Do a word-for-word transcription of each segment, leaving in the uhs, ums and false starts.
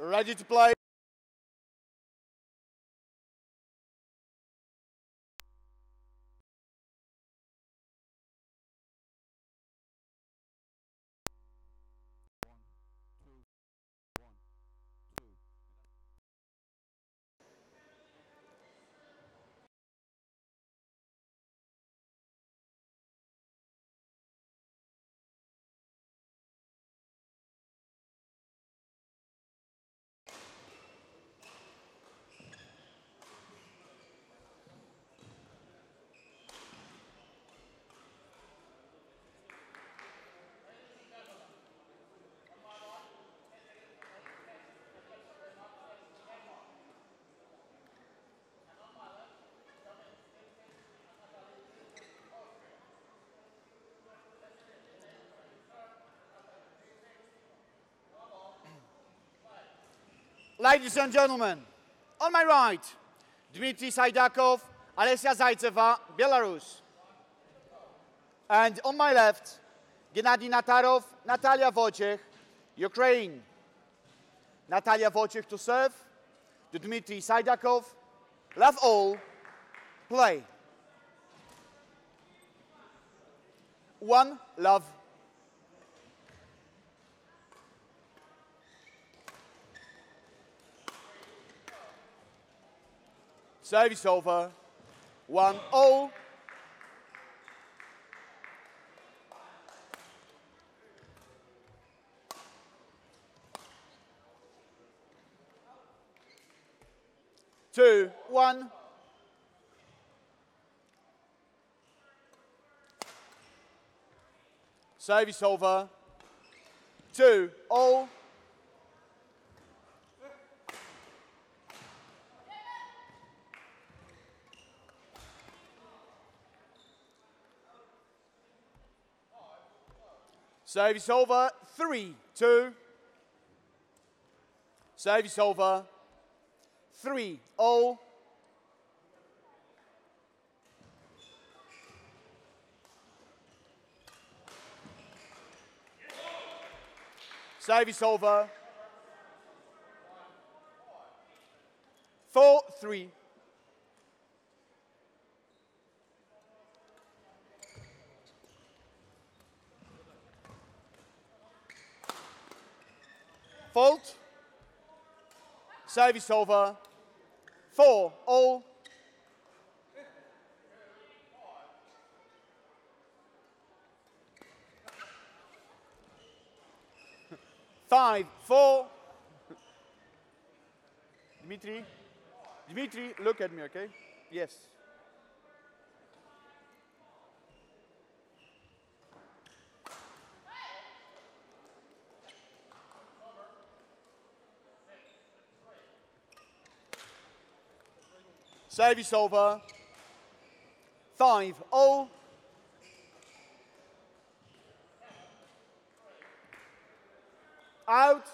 Ready to play. Ladies and gentlemen, on my right, Dmitry Saidakov, Alessia Zaitseva, Belarus. And on my left, Gennady Natarov, Natalia Wojciech, Ukraine. Natalia Wojciech to serve, to Dmitry Saidakov. Love all, play. One, love. Service over. One all. Two, one. Service over. Two, all. Service over, three, two. Service over, three, all. Service over, four, three. Fault. Service over. Four, all. Five, four. Dmitry. Dmitry, look at me, okay? Yes. Service over. Five, all. Out.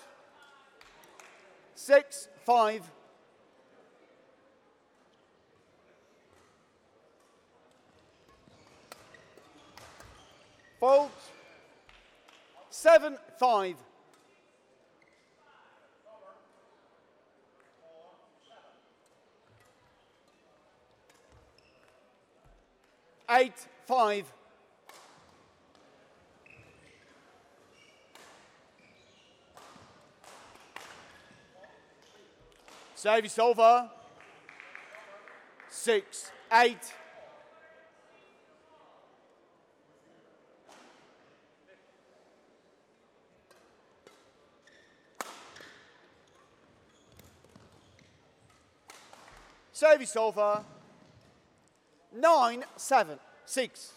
Six, five. Fault. Seven, five. Eight, five. Service over. Six, eight. Service over. Nine, seven, six.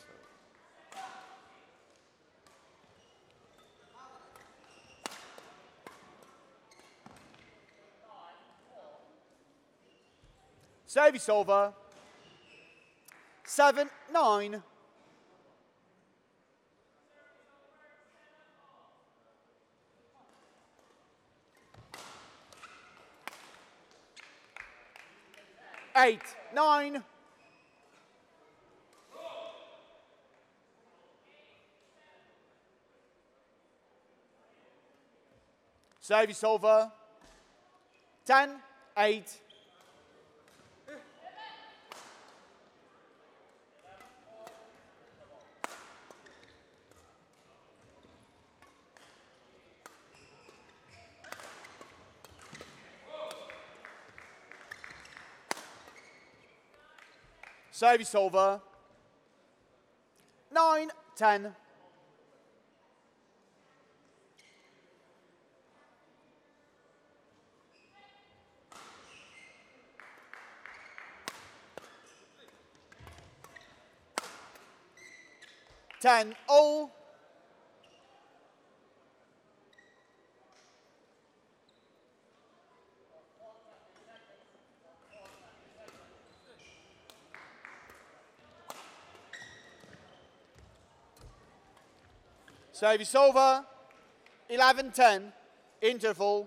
Service over. Seven, nine. Eight, nine. Service over. ten, eight. Service over. nine, ten. ten, all. Service over. eleven, ten. Interval.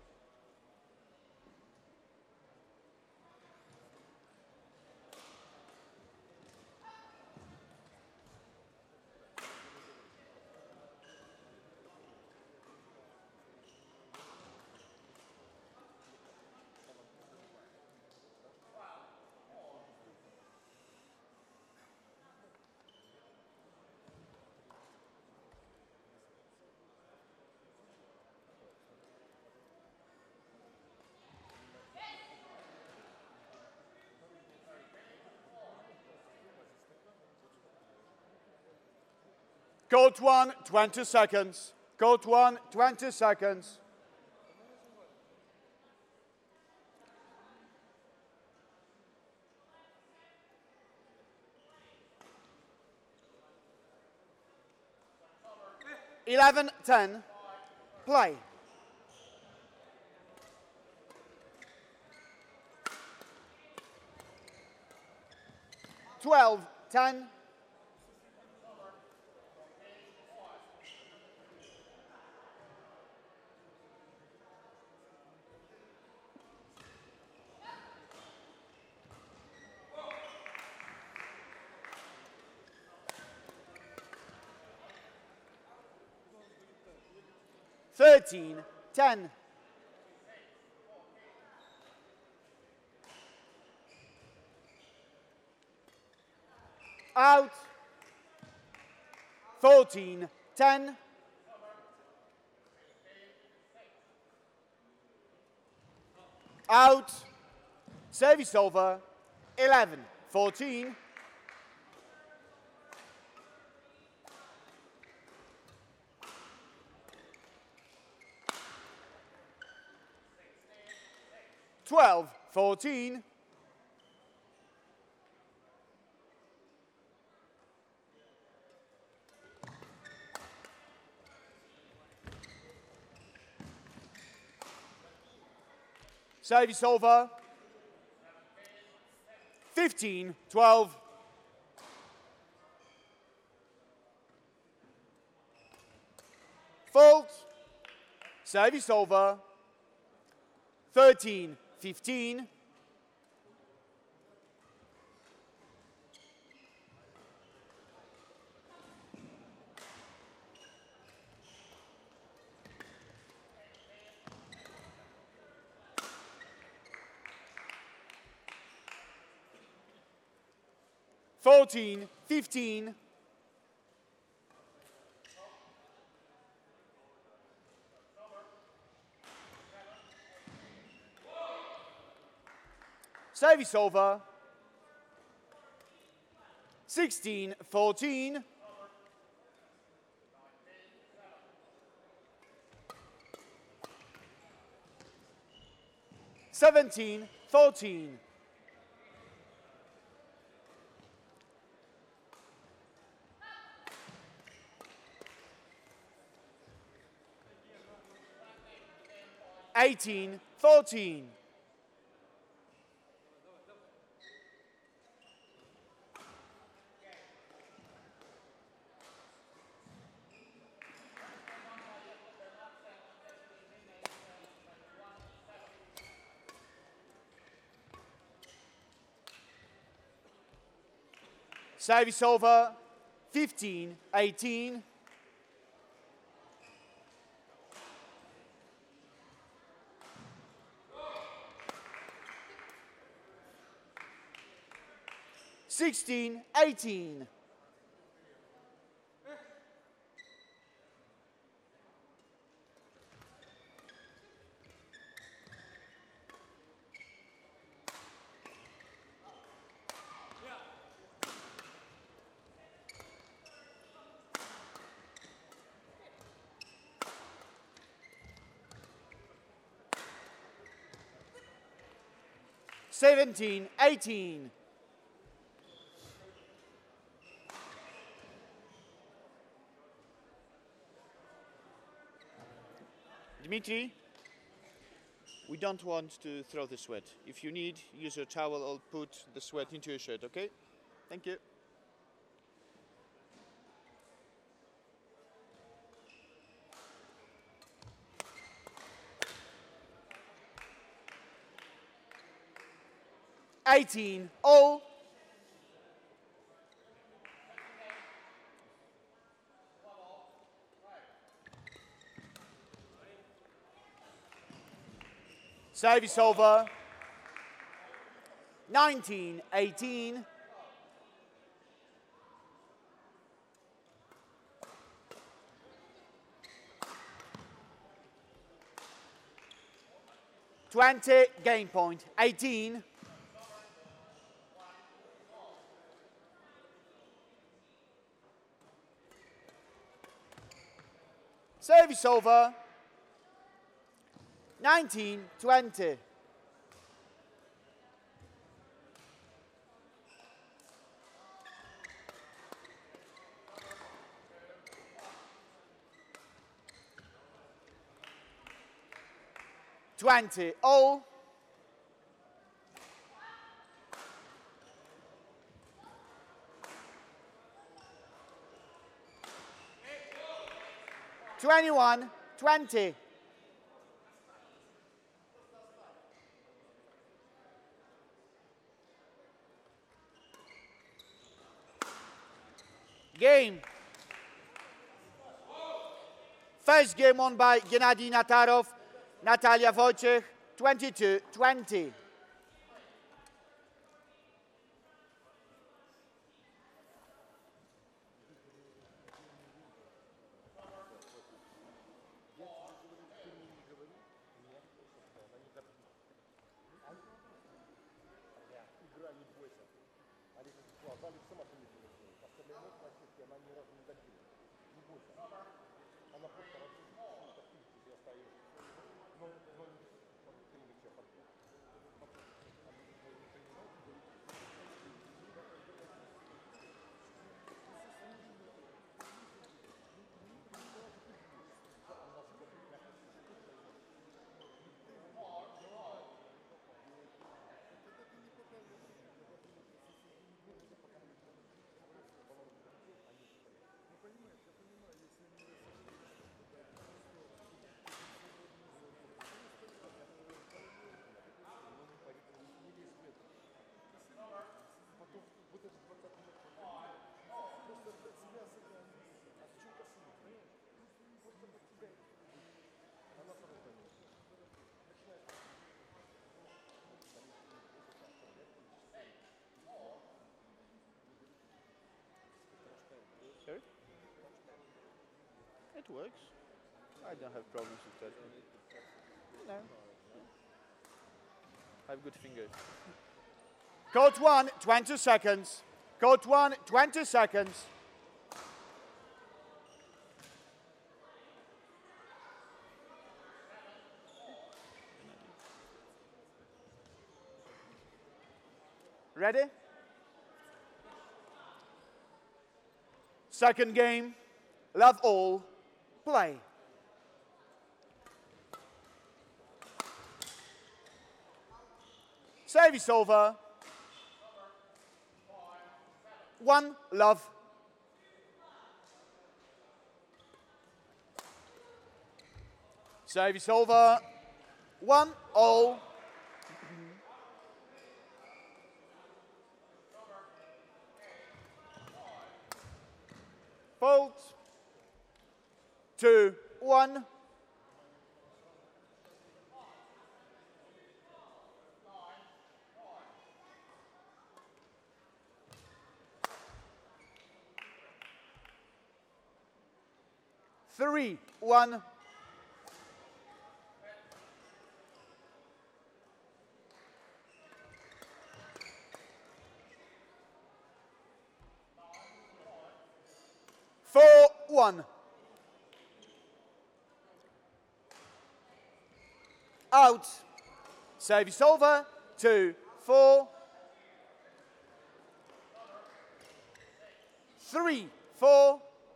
Court one, twenty seconds. Court one, twenty seconds. eleven, ten. Play. twelve, ten. thirteen, ten. Out. fourteen, ten. Out. Service over. eleven, fourteen. twelve, fourteen. Service over. fifteen, twelve. Fault. Service over. thirteen, fifteen. fourteen, fifteen. Service over. sixteen, fourteen. seventeen, fourteen. eighteen, fourteen. Service over. fifteen, eighteen. sixteen eighteen. seventeen eighteen. Dmitry, we don't want to throw the sweat. If you need, use your towel or put the sweat into your shirt, okay? Thank you. eighteen all. Service over. nineteen eighteen. twenty game point. eighteen. Service over. nineteen twenty. twenty all. twenty-one twenty. Game. First game won by Gennady Natarov, Natalia Wojciech, twenty-two twenty. Sorry? It works. I don't have problems with that. No. I have good fingers. Code one, twenty seconds. Code one, twenty seconds. Ready? Second game, love all, play. Service over. One, love. Service over. One, all. Fault. Two, one. three, one. Four, one. Out. Service over. Two, four. Three, four.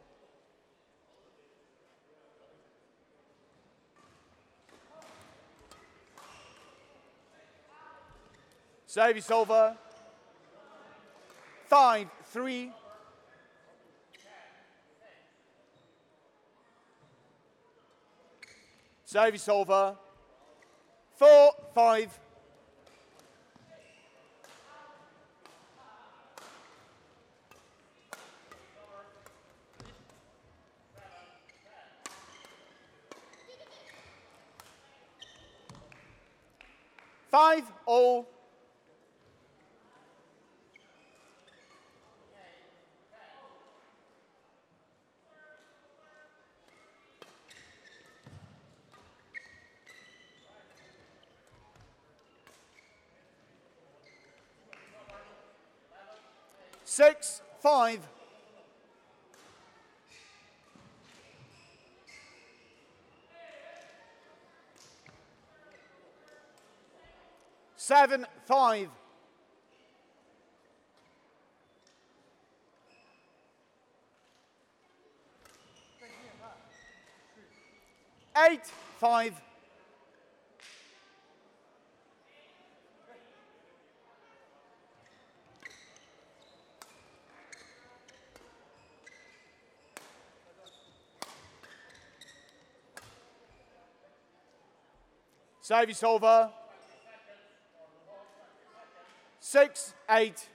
Service over. Five, three. Service over. Four, five. Five, all. Six, five. Seven, five. Eight, five. Service over. Six, eight.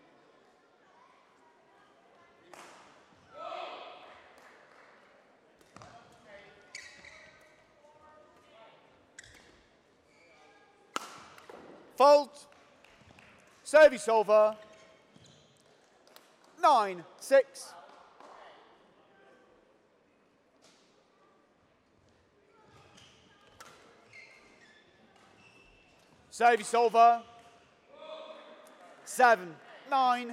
Fault. Service over. Nine, six. Service over. Seven, nine.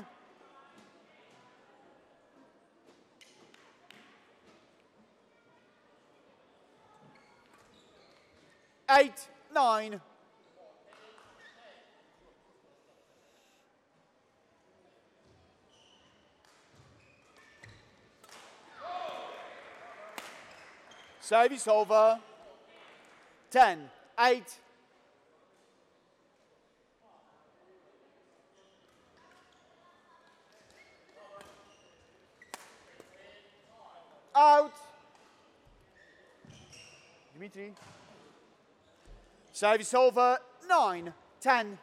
Eight, nine. Service over. Ten, eight. Out. Dimitri. Service over. Nine, ten.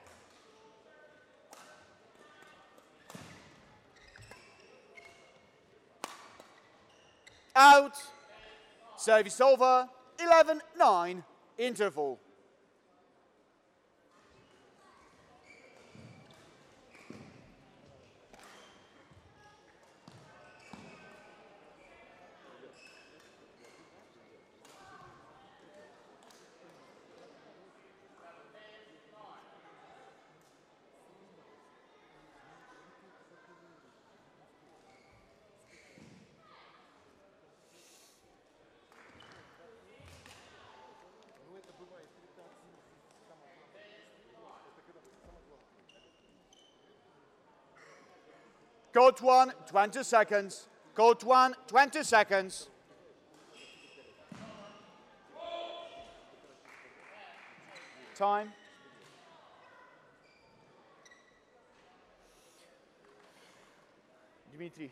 Out. Service over. Eleven, nine. Interval. Code one, twenty seconds. Code one, twenty seconds. Time. Dimitri.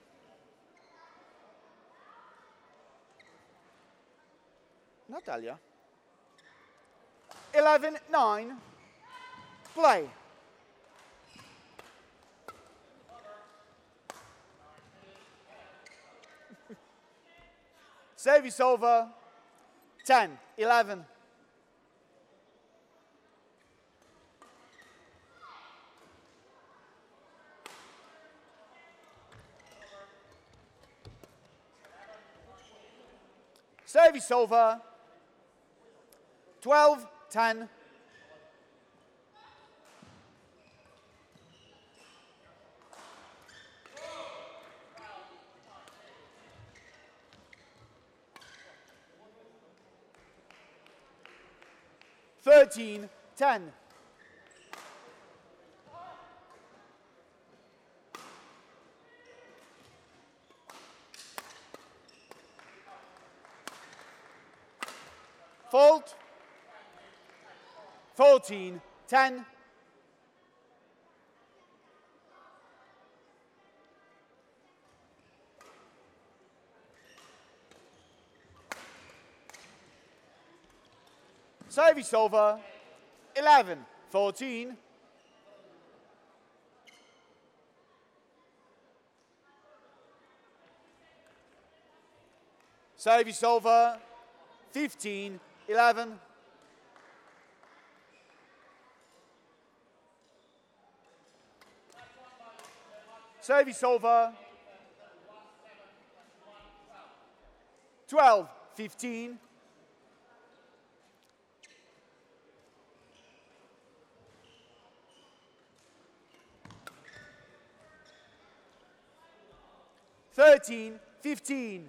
Natalia. Eleven, nine. Play. Service over. Ten, eleven. Service over. twelve ten. thirteen ten. Fault. fourteen ten. Service over. eleven fourteen. Service over. fifteen eleven. Service over. twelve fifteen. thirteen fifteen.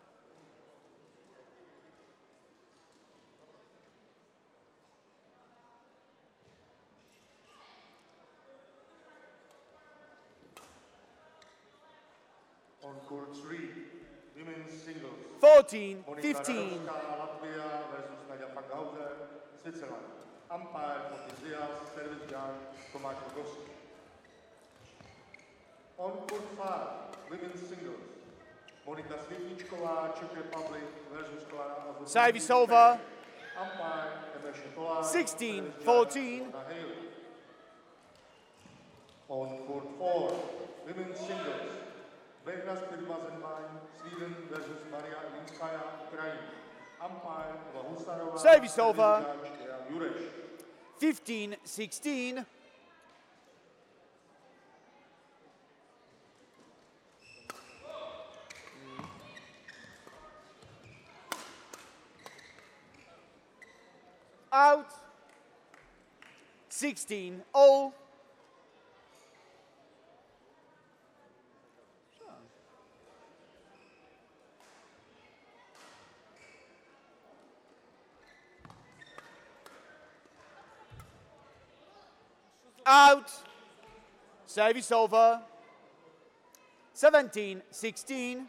On court three, women's singles. fourteen Monika fifteen. Radovská, Latvia versus Nadia Fankhauser, Switzerland. Umpire Fotis Diaz, service guard Tomáš Rogovský. On court five, women's singles. Monika Světničková, Czech Republic versus Klara Azulina. Service over. Umpire Emil Šetolář, sixteen service guard fourteen. Anna Haley. On court four, women's singles. Behra Spirmazenbáň, Sweden versus Maria Ilinskaya, Ukraine. Umpire Eva Husarová, Service over. judge Jan Jureš. fifteen sixteen. Out. sixteen all. Out. Service over. seventeen sixteen.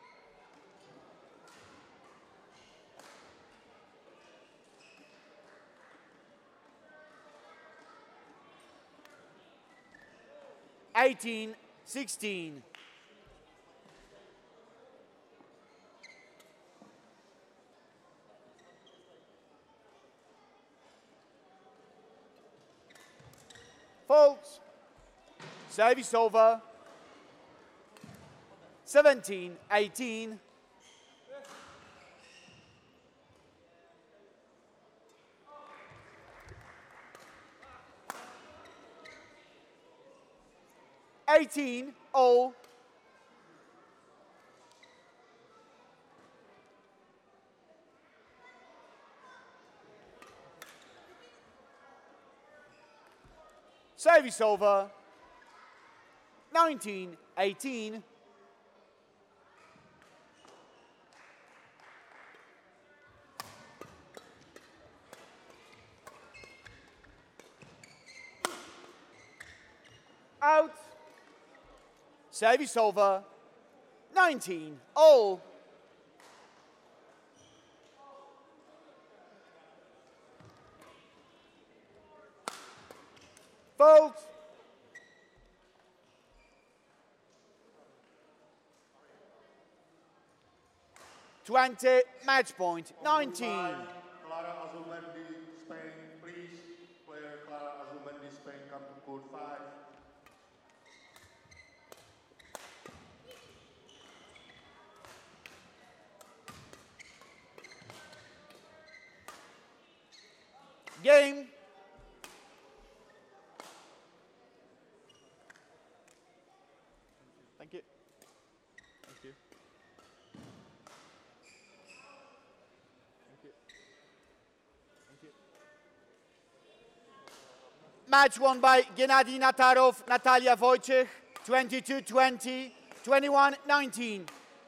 eighteen sixteen. Fault. Service over. seventeen eighteen. eighteen all. Service over. nineteen eighteen. Out. Service over. nineteen all. Fault. twenty match point. nineteen. Clara Azulmendi, Spain, please. Player Clara Azulmendi, Spain, come to court five. Game. Thank you. Thank you. match won by Gennady Natarov, Natalia Wojcik, twenty-two twenty, twenty-one nineteen.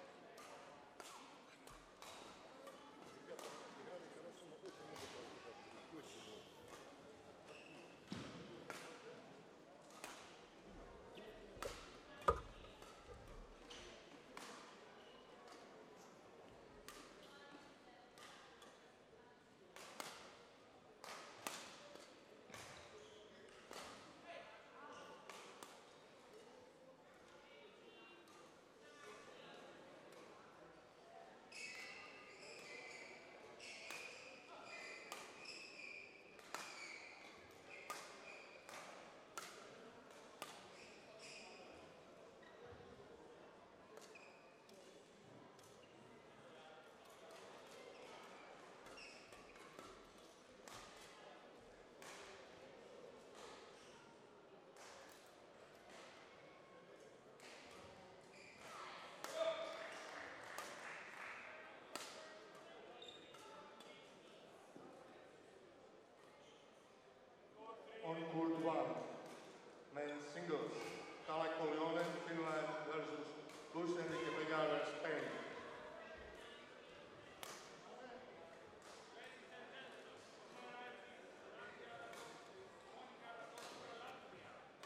On court one, men's singles, Kalle Koljonen, Finland versus Luis Enrique Vegara, Spain.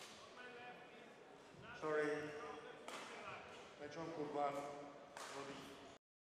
Sorry, match on court one will be